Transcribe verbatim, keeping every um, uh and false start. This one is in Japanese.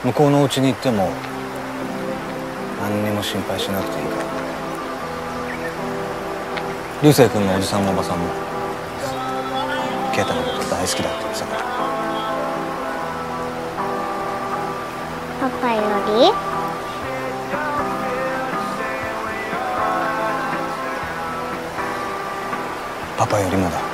向こうのお家に行っても何にも心配しなくていいから。流星君のおじさんもおばさんも啓太のこと大好きだって言ってたから。 パパより？ パパよりもだ。